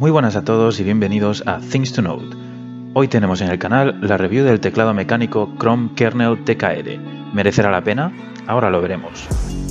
Muy buenas a todos y bienvenidos a Things to Note. Hoy tenemos en el canal la review del teclado mecánico Chrome Kernel TKL. ¿Merecerá la pena? Ahora lo veremos.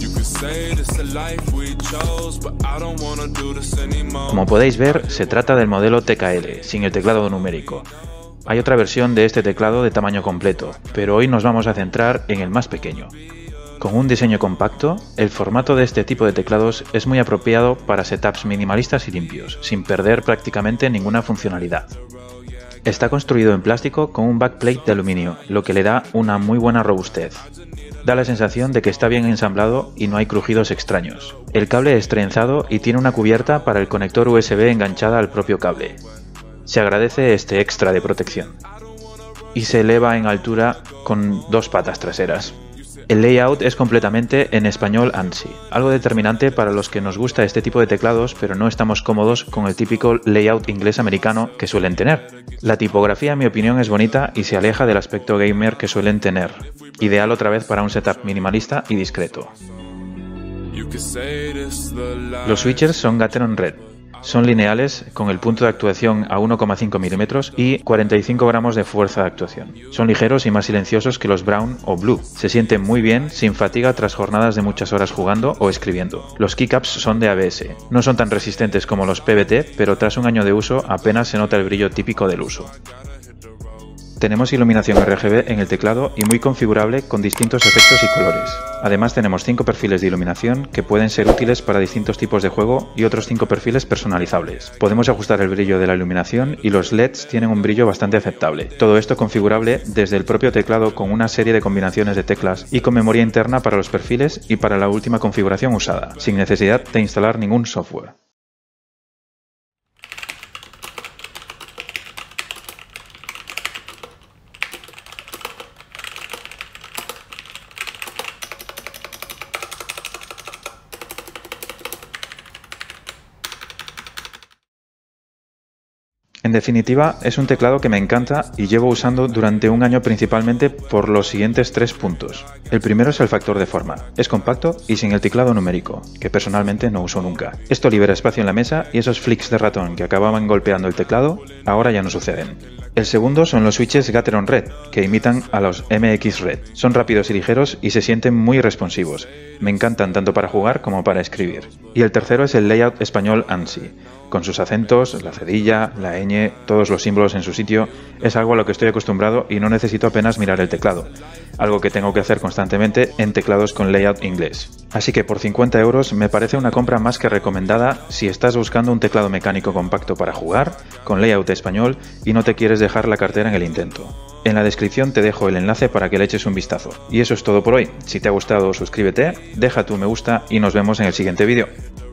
Como podéis ver, se trata del modelo TKL, sin el teclado numérico. Hay otra versión de este teclado de tamaño completo, pero hoy nos vamos a centrar en el más pequeño. Con un diseño compacto, el formato de este tipo de teclados es muy apropiado para setups minimalistas y limpios, sin perder prácticamente ninguna funcionalidad. Está construido en plástico con un backplate de aluminio, lo que le da una muy buena robustez. Da la sensación de que está bien ensamblado y no hay crujidos extraños. El cable es trenzado y tiene una cubierta para el conector USB enganchada al propio cable. Se agradece este extra de protección. Y se eleva en altura con dos patas traseras. El layout es completamente en español ANSI, algo determinante para los que nos gusta este tipo de teclados pero no estamos cómodos con el típico layout inglés-americano que suelen tener. La tipografía en mi opinión es bonita y se aleja del aspecto gamer que suelen tener, ideal otra vez para un setup minimalista y discreto. Los switchers son Gateron Red. Son lineales con el punto de actuación a 1,5 mm y 45 gramos de fuerza de actuación. Son ligeros y más silenciosos que los Brown o Blue. Se sienten muy bien, sin fatiga tras jornadas de muchas horas jugando o escribiendo. Los keycaps son de ABS. No son tan resistentes como los PBT, pero tras un año de uso apenas se nota el brillo típico del uso. Tenemos iluminación RGB en el teclado y muy configurable con distintos efectos y colores. Además tenemos 5 perfiles de iluminación que pueden ser útiles para distintos tipos de juego y otros 5 perfiles personalizables. Podemos ajustar el brillo de la iluminación y los LEDs tienen un brillo bastante aceptable. Todo esto configurable desde el propio teclado con una serie de combinaciones de teclas y con memoria interna para los perfiles y para la última configuración usada, sin necesidad de instalar ningún software. En definitiva, es un teclado que me encanta y llevo usando durante un año principalmente por los siguientes 3 puntos. El primero es el factor de forma. Es compacto y sin el teclado numérico, que personalmente no uso nunca. Esto libera espacio en la mesa y esos flicks de ratón que acababan golpeando el teclado, ahora ya no suceden. El segundo son los switches Gateron Red, que imitan a los MX Red. Son rápidos y ligeros y se sienten muy responsivos. Me encantan tanto para jugar como para escribir. Y el tercero es el layout español ANSI. Con sus acentos, la cedilla, la ñ, todos los símbolos en su sitio, es algo a lo que estoy acostumbrado y no necesito apenas mirar el teclado, algo que tengo que hacer constantemente en teclados con layout inglés. Así que por 50 € me parece una compra más que recomendada si estás buscando un teclado mecánico compacto para jugar, con layout español y no te quieres dejar la cartera en el intento. En la descripción te dejo el enlace para que le eches un vistazo. Y eso es todo por hoy. Si te ha gustado, suscríbete, deja tu me gusta y nos vemos en el siguiente vídeo.